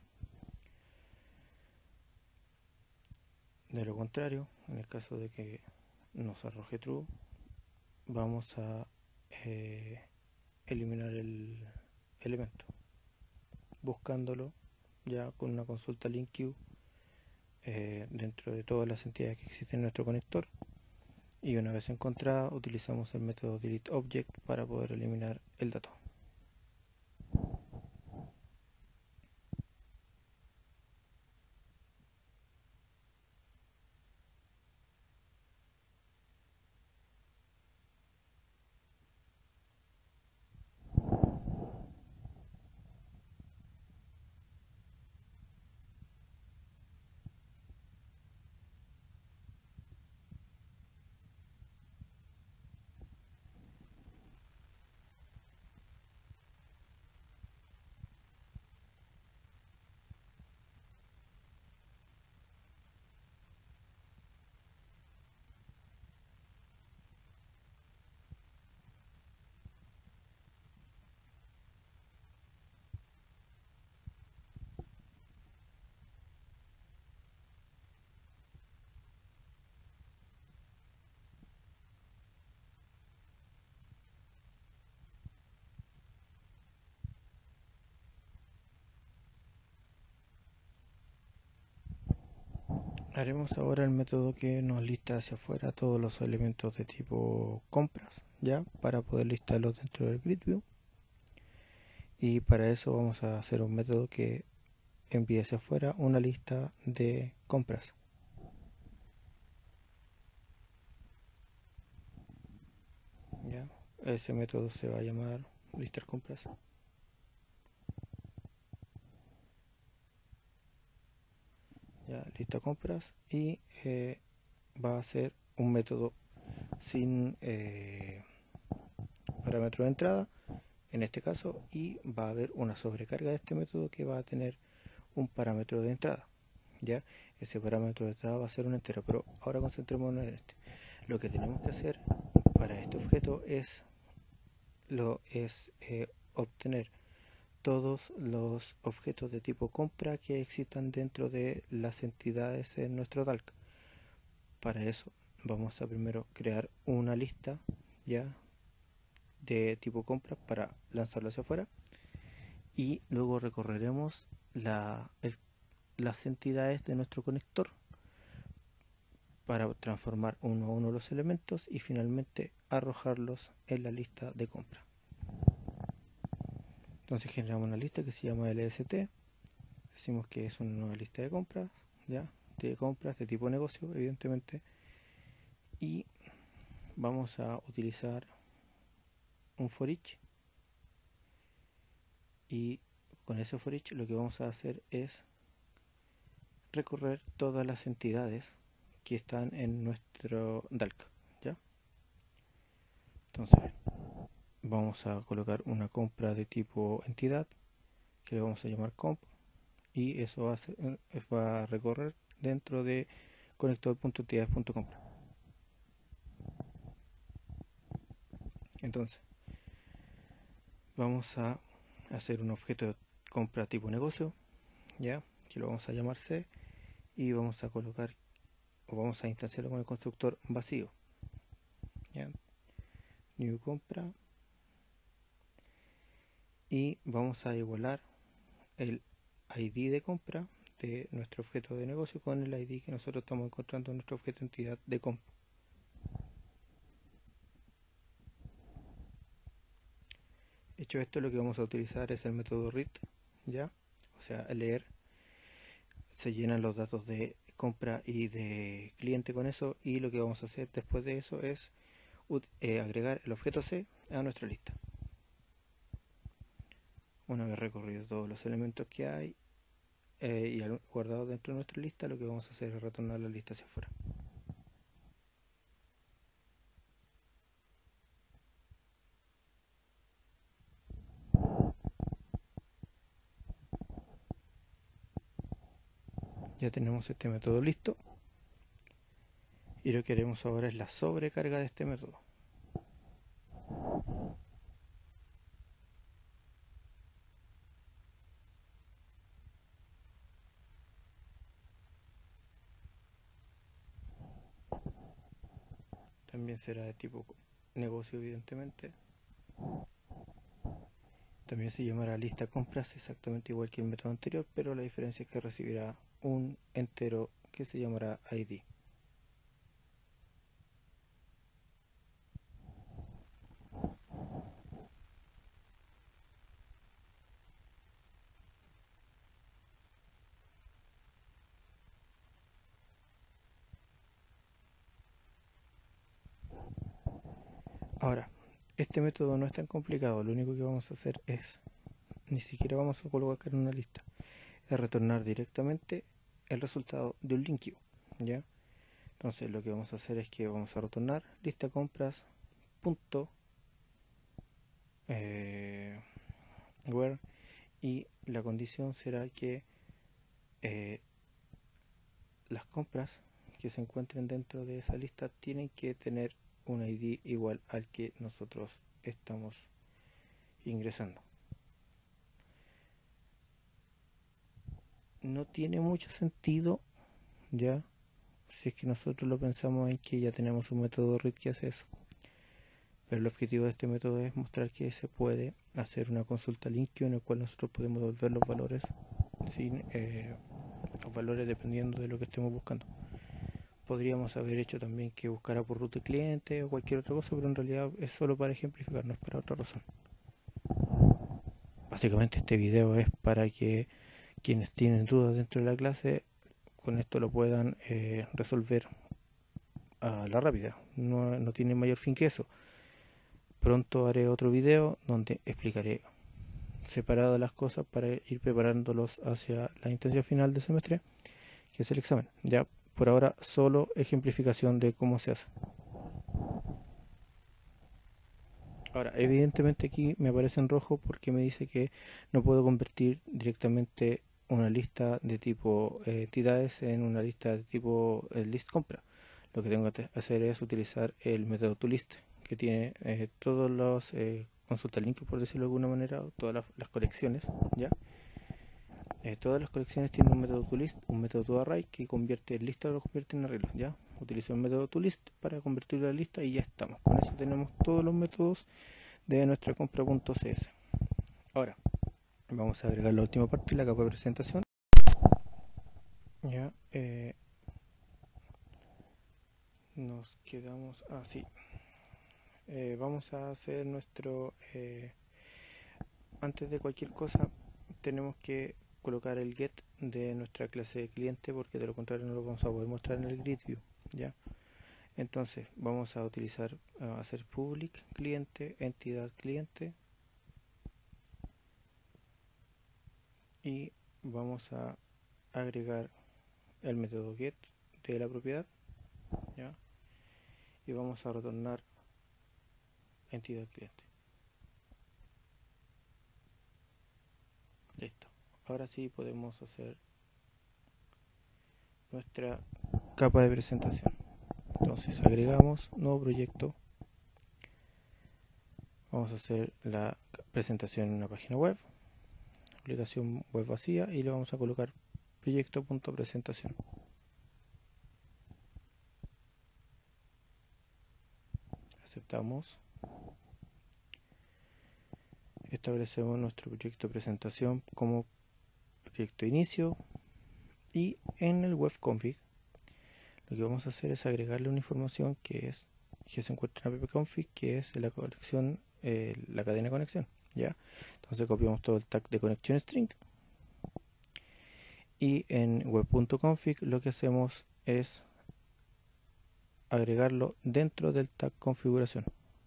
De lo contrario, en el caso de que nos arroje true, vamos a eh, eliminar el elemento, buscándolo ya con una consulta link queue eh, dentro de todas las entidades que existen en nuestro conector, y una vez encontrada utilizamos el método delete object para poder eliminar el dato. Haremos ahora el método que nos lista hacia afuera todos los elementos de tipo compras, ya, para poder listarlos dentro del grid view. Y para eso vamos a hacer un método que envíe hacia afuera una lista de compras. ¿Ya? Ese método se va a llamar listar compras. Ya, lista compras, y eh, va a ser un método sin eh, parámetro de entrada en este caso, y va a haber una sobrecarga de este método que va a tener un parámetro de entrada. ¿Ya? Ese parámetro de entrada va a ser un entero, pero ahora concentrémonos en este. Lo que tenemos que hacer para este objeto es, lo, es eh, obtener todos los objetos de tipo compra que existan dentro de las entidades en nuestro talk. Para eso vamos a primero crear una lista ya de tipo compra para lanzarlo hacia afuera, y luego recorreremos la, el, las entidades de nuestro conector para transformar uno a uno los elementos y finalmente arrojarlos en la lista de compra. Entonces generamos una lista que se llama L S T, decimos que es una nueva lista de compras, ya, de compras de tipo negocio, evidentemente, y vamos a utilizar un for each, y con ese for each lo que vamos a hacer es recorrer todas las entidades que están en nuestro Dalk, ¿ya? Entonces vamos a colocar una compra de tipo entidad que le vamos a llamar comp, y eso va a, ser, va a recorrer dentro de conector.entidades.compra. Entonces vamos a hacer un objeto de compra tipo negocio, ya, que lo vamos a llamar C, y vamos a colocar o vamos a instanciarlo con el constructor vacío, ¿ya? New compra, y vamos a igualar el I D de compra de nuestro objeto de negocio con el I D que nosotros estamos encontrando en nuestro objeto entidad de comp. Hecho esto, lo que vamos a utilizar es el método read, ¿ya? O sea, leer. Se llenan los datos de compra y de cliente con eso, y lo que vamos a hacer después de eso es eh, agregar el objeto C a nuestra lista. Una vez recorrido todos los elementos que hay eh, y guardados dentro de nuestra lista, lo que vamos a hacer es retornar la lista hacia afuera. Ya tenemos este método listo, y lo que haremos ahora es la sobrecarga de este método. También será de tipo negocio, evidentemente. También se llamará lista compras, exactamente igual que el método anterior, pero la diferencia es que recibirá un entero que se llamará I D. Ahora, este método no es tan complicado, lo único que vamos a hacer es, ni siquiera vamos a colocar en una lista, es retornar directamente el resultado de un link queue, ¿ya? Entonces lo que vamos a hacer es que vamos a retornar lista compras punto eh, where, y la condición será que eh, las compras que se encuentren dentro de esa lista tienen que tener un I D igual al que nosotros estamos ingresando. No tiene mucho sentido, ya, si es que nosotros lo pensamos en que ya tenemos un método read que hace eso. Pero el objetivo de este método es mostrar que se puede hacer una consulta link en el cual nosotros podemos devolver los valores sin eh, los valores dependiendo de lo que estemos buscando. Podríamos haber hecho también que buscara por root de cliente o cualquier otra cosa, pero en realidad es solo para ejemplificar, no es para otra razón. Básicamente este video es para que quienes tienen dudas dentro de la clase con esto lo puedan eh, resolver a la rápida. No, no tiene mayor fin que eso. Pronto haré otro video donde explicaré separado las cosas para ir preparándolos hacia la intención final del semestre, que es el examen. Ya por ahora solo ejemplificación de cómo se hace. Ahora, evidentemente aquí me aparece en rojo porque me dice que no puedo convertir directamente una lista de tipo eh, entidades en una lista de tipo eh, list compra. Lo que tengo que hacer es utilizar el método toList, que tiene eh, todos los eh, consulta link, por decirlo de alguna manera, todas las, las colecciones, ¿ya? Eh, todas las colecciones tienen un método toList, un método toArray que convierte el lista, lo convierte en arreglo, ¿ya? Utilizo el método toList para convertir la lista y ya estamos. Con eso tenemos todos los métodos de nuestra compra.cs. Ahora, vamos a agregar la última parte, la capa de presentación. Ya, eh, nos quedamos así. Eh, vamos a hacer nuestro... Eh, antes de cualquier cosa, tenemos que colocar el get de nuestra clase de cliente, porque de lo contrario no lo vamos a poder mostrar en el grid view, ¿ya? Entonces vamos a utilizar uh, hacer public cliente, entidad cliente, y vamos a agregar el método get de la propiedad, ¿ya? Y vamos a retornar entidad cliente. Listo. Ahora sí podemos hacer nuestra capa de presentación. Entonces agregamos nuevo proyecto. Vamos a hacer la presentación en una página web, aplicación web vacía, y le vamos a colocar proyecto.presentación. Aceptamos. Establecemos nuestro proyecto de presentación como proyecto inicio, y en el web config lo que vamos a hacer es agregarle una información que es que se encuentra en appconfig, que es la conexión, eh, la cadena de conexión, ¿ya? Entonces copiamos todo el tag de conexión string y en web.config lo que hacemos es agregarlo dentro del tag configuración.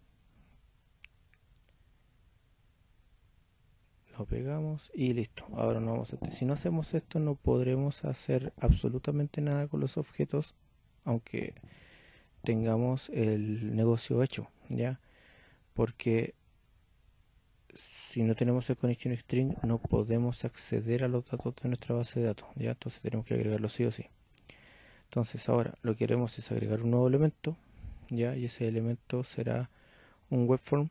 Lo pegamos y listo. Ahora no vamos a, si no hacemos esto no podremos hacer absolutamente nada con los objetos, aunque tengamos el negocio hecho, ¿ya? Porque si no tenemos el connection string no podemos acceder a los datos de nuestra base de datos, ¿ya? Entonces tenemos que agregarlo sí o sí. Entonces ahora lo que haremos es agregar un nuevo elemento, ¿ya? Y ese elemento será un web form.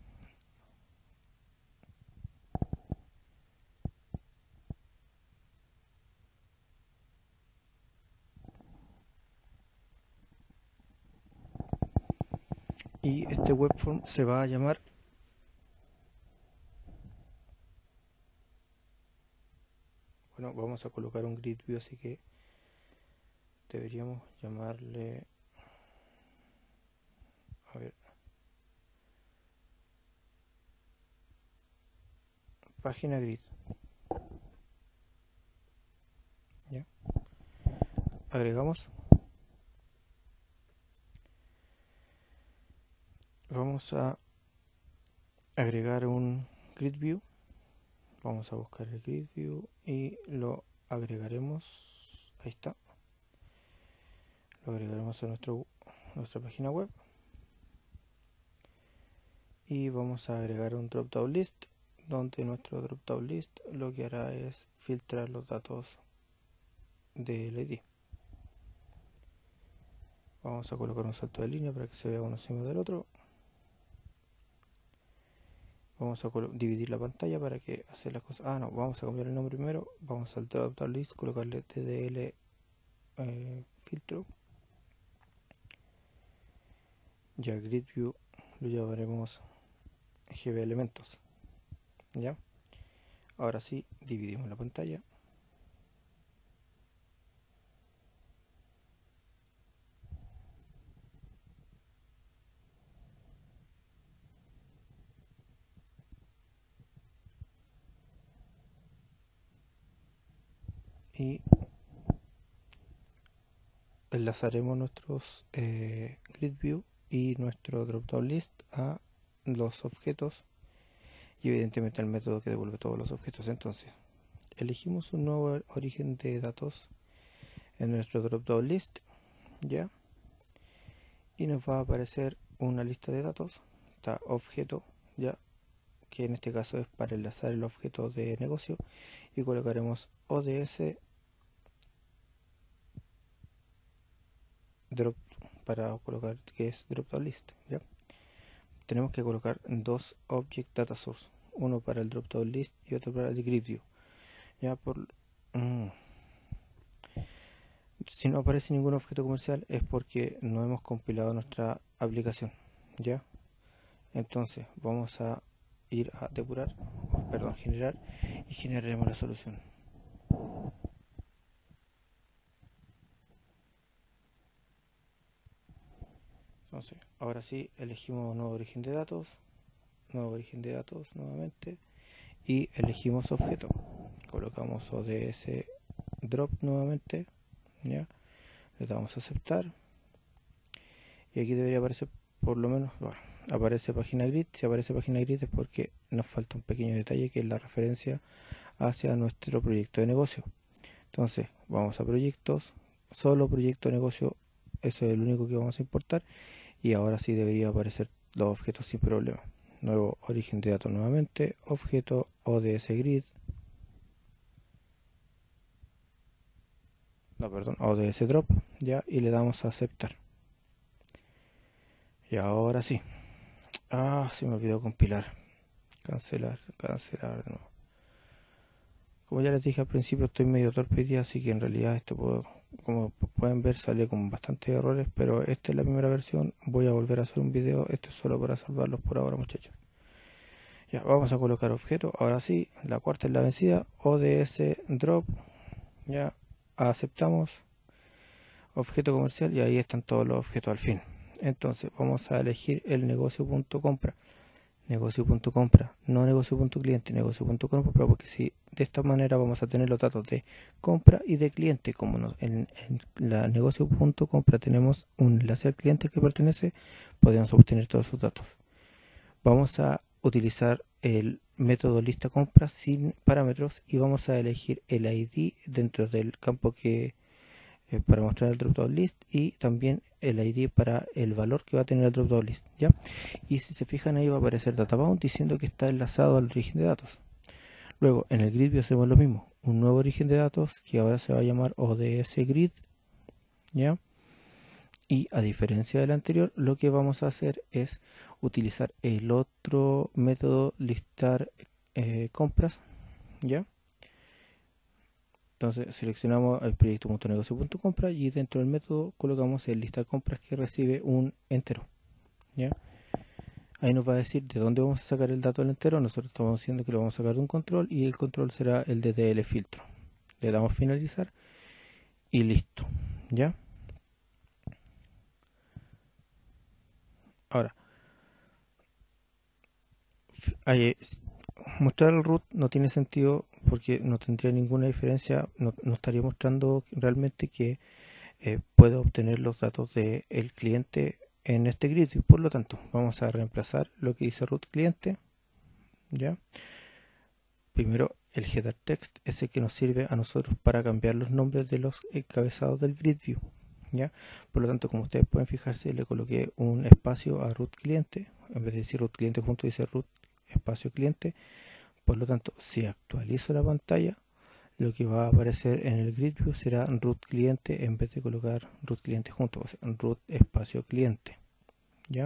Y este web form se va a llamar bueno, vamos a colocar un grid view, así que deberíamos llamarle, a ver, página grid, ¿ya? Agregamos, vamos a agregar un grid view, vamos a buscar el grid view y lo agregaremos, ahí está, lo agregaremos a nuestro, nuestra página web y vamos a agregar un drop down list, donde nuestro drop down list lo que hará es filtrar los datos del I D. Vamos a colocar un salto de línea para que se vea uno encima del otro. Vamos a dividir la pantalla para que hacer las cosas. Ah, no, vamos a cambiar el nombre primero. Vamos al drop down list, colocarle T D L eh, filtro. Y al grid view lo llamaremos G B elementos. ¿Ya? Ahora sí, dividimos la pantalla. Y enlazaremos nuestros eh, grid view y nuestro drop down list a los objetos y evidentemente al método que devuelve todos los objetos. Entonces elegimos un nuevo origen de datos en nuestro drop down list, ya, y nos va a aparecer una lista de datos, está objeto, ya, que en este caso es para enlazar el objeto de negocio, y colocaremos O D S drop para colocar que es drop down list, ya. Tenemos que colocar dos object data source, uno para el drop down list y otro para el grid view, ya. Por mm, si no aparece ningún objeto comercial es porque no hemos compilado nuestra aplicación, ya. Entonces vamos a ir a depurar, perdón, generar, y generaremos la solución. Entonces, ahora sí, elegimos nuevo origen de datos, nuevo origen de datos nuevamente, y elegimos objeto. Colocamos O D S drop nuevamente, ya, le damos a aceptar, y aquí debería aparecer por lo menos, bueno, aparece página grid. Si aparece página grid es porque nos falta un pequeño detalle que es la referencia hacia nuestro proyecto de negocio. Entonces vamos a proyectos, solo proyecto de negocio, eso es el único que vamos a importar, y ahora sí debería aparecer los objetos sin problema. Nuevo origen de datos nuevamente, objeto O D S grid, no, perdón, O D S drop, ya, y le damos a aceptar. Y ahora sí. Ah, se me olvidó compilar. Cancelar, cancelar de nuevo. Como ya les dije al principio, estoy medio torpe hoy día, así que en realidad esto puedo, como pueden ver, sale con bastantes errores, pero esta es la primera versión. Voy a volver a hacer un video, esto es solo para salvarlos por ahora, muchachos. Ya, vamos a colocar objeto, ahora sí, la cuarta es la vencida, O D S drop, ya, aceptamos, objeto comercial, y ahí están todos los objetos al fin. Entonces vamos a elegir el negocio.compra. negocio.compra, no negocio.cliente, negocio.compra, porque si de esta manera vamos a tener los datos de compra y de cliente. Como nos, en, en la negocio.compra tenemos un enlace al cliente que pertenece, podemos obtener todos sus datos. Vamos a utilizar el método lista compra sin parámetros y vamos a elegir el I D dentro del campo que eh, para mostrar el dropdown list, y también el I D para el valor que va a tener el dropdown list, ¿ya? Y si se fijan, ahí va a aparecer databound diciendo que está enlazado al origen de datos. Luego en el grid view hacemos lo mismo, un nuevo origen de datos que ahora se va a llamar O D S grid, ¿ya? Y a diferencia del anterior, lo que vamos a hacer es utilizar el otro método listar eh, compras, ¿ya? Entonces seleccionamos el proyecto.negocio.compra y dentro del método colocamos el listar compras que recibe un entero, ¿ya? Ahí nos va a decir de dónde vamos a sacar el dato del entero. Nosotros estamos diciendo que lo vamos a sacar de un control y el control será el de D L filtro. Le damos finalizar y listo, ¿ya? Ahora, hay, mostrar el root no tiene sentido porque no tendría ninguna diferencia, no, no estaría mostrando realmente que eh, puedo obtener los datos del cliente en este grid. Y por lo tanto vamos a reemplazar lo que dice root cliente, ¿ya? Primero el header text es el que nos sirve a nosotros para cambiar los nombres de los encabezados del grid view, ¿ya? Por lo tanto, como ustedes pueden fijarse, le coloqué un espacio a root cliente, en vez de decir root cliente junto dice root espacio cliente. Por lo tanto, si actualizo la pantalla, lo que va a aparecer en el grid view será root cliente en vez de colocar root cliente junto, o sea, root espacio cliente, ¿ya?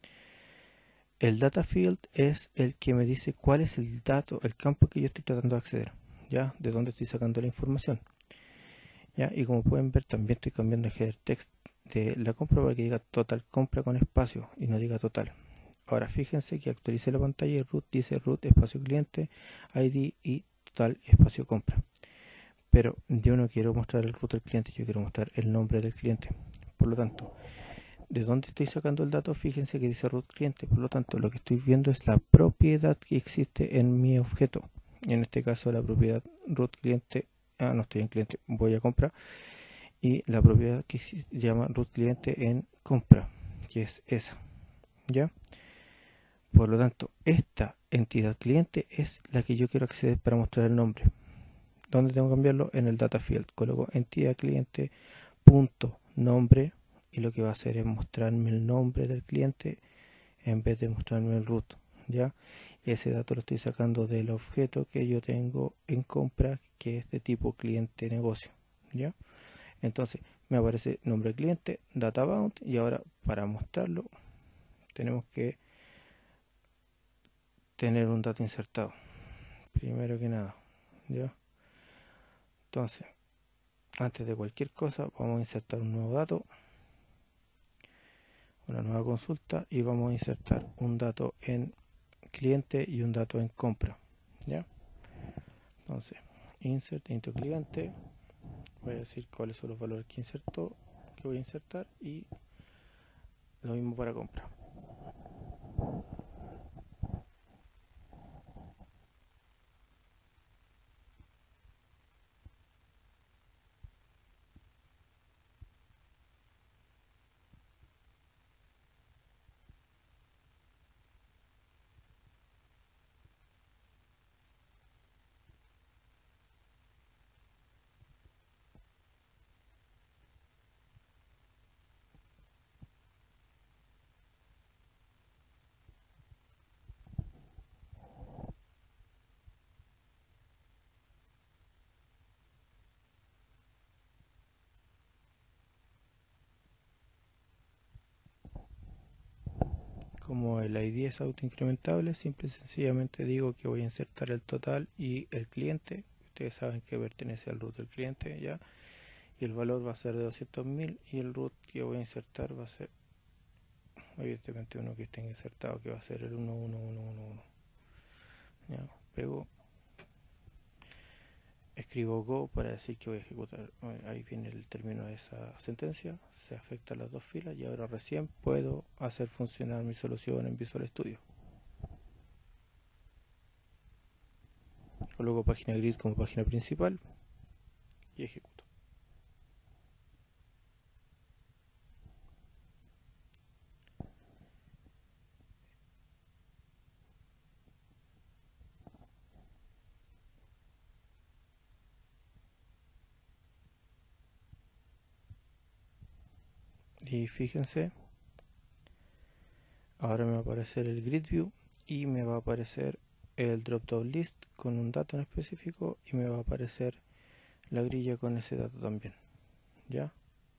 El data field es el que me dice cuál es el dato, el campo que yo estoy tratando de acceder, ¿ya? De dónde estoy sacando la información, ¿ya? Y como pueden ver, también estoy cambiando el header text de la compra para que diga total compra con espacio y no diga total. Ahora fíjense que actualice la pantalla y root dice root espacio cliente, I D y total espacio compra. Pero yo no quiero mostrar el root del cliente, yo quiero mostrar el nombre del cliente. Por lo tanto, ¿de dónde estoy sacando el dato? Fíjense que dice root cliente. Por lo tanto, lo que estoy viendo es la propiedad que existe en mi objeto. En este caso, la propiedad root cliente. Ah, no estoy en cliente, voy a compra. Y la propiedad que se llama root cliente en compra, que es esa, ¿ya? Por lo tanto, esta entidad cliente es la que yo quiero acceder para mostrar el nombre. ¿Dónde tengo que cambiarlo? En el data field. Coloco entidad cliente punto nombre y lo que va a hacer es mostrarme el nombre del cliente en vez de mostrarme el root, ¿ya? Ese dato lo estoy sacando del objeto que yo tengo en compra, que es de tipo cliente negocio, ¿ya? Entonces me aparece nombre cliente, data bound, y ahora para mostrarlo tenemos que tener un dato insertado primero que nada, ¿ya? Entonces, antes de cualquier cosa, vamos a insertar un nuevo dato, una nueva consulta, y vamos a insertar un dato en cliente y un dato en compra, ¿ya? Entonces, insert into cliente, voy a decir cuáles son los valores que insertó, que voy a insertar, y lo mismo para compra. Como el I D es autoincrementable, simple y sencillamente digo que voy a insertar el total y el cliente. Ustedes saben que pertenece al root del cliente, ¿ya? Y el valor va a ser de doscientos mil, y el root que voy a insertar va a ser evidentemente uno que esté insertado, que va a ser el uno uno uno uno uno. ¿Ya? Pego, escribo go para decir que voy a ejecutar. Ahí viene el término de esa sentencia, se afectan las dos filas y ahora recién puedo hacer funcionar mi solución en Visual Studio. Coloco página grid como página principal y ejecuto. Y fíjense, ahora me va a aparecer el grid view y me va a aparecer el drop down list con un dato en específico y me va a aparecer la grilla con ese dato también, ¿ya?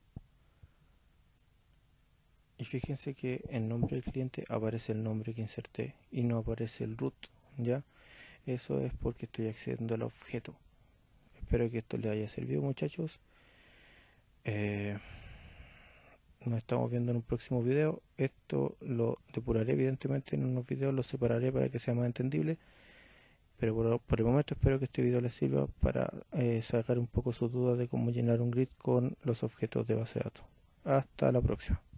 Y fíjense que en nombre del cliente aparece el nombre que inserté y no aparece el root, ¿ya? Eso es porque estoy accediendo al objeto. Espero que esto les haya servido, muchachos. Eh, nos estamos viendo en un próximo video. Esto lo depuraré evidentemente en unos videos, lo separaré para que sea más entendible. Pero por, por el momento espero que este video les sirva para eh, sacar un poco sus dudas de cómo llenar un grid con los objetos de base de datos. Hasta la próxima.